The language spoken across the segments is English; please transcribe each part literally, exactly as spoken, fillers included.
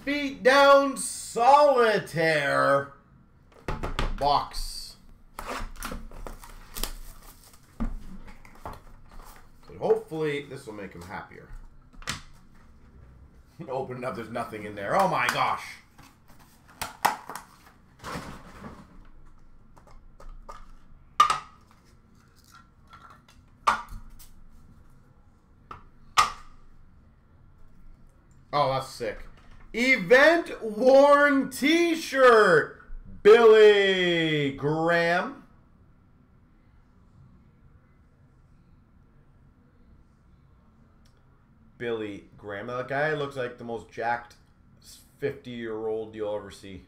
EightFeetDown's Solitaire box. So hopefully this will make him happier. Open it up, there's nothing in there. Oh my gosh. Oh, that's sick. Event worn t-shirt. Billy Graham. Billy Graham. That guy looks like the most jacked fifty-year-old you'll ever see.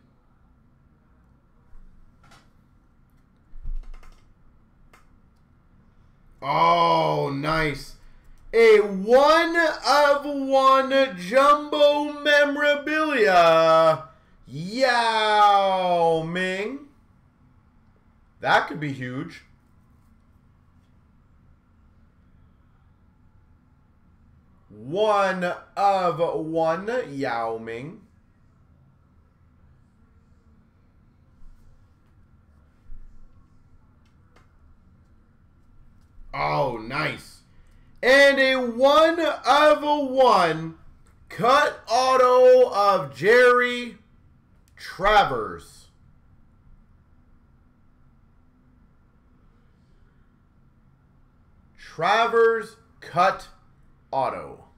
Oh, nice. A one of one jumbo memorabilia. Yao Ming. That could be huge. One of one Yao Ming. Oh, nice. And a one of a one cut auto of Jerry Travers. Travers cut auto.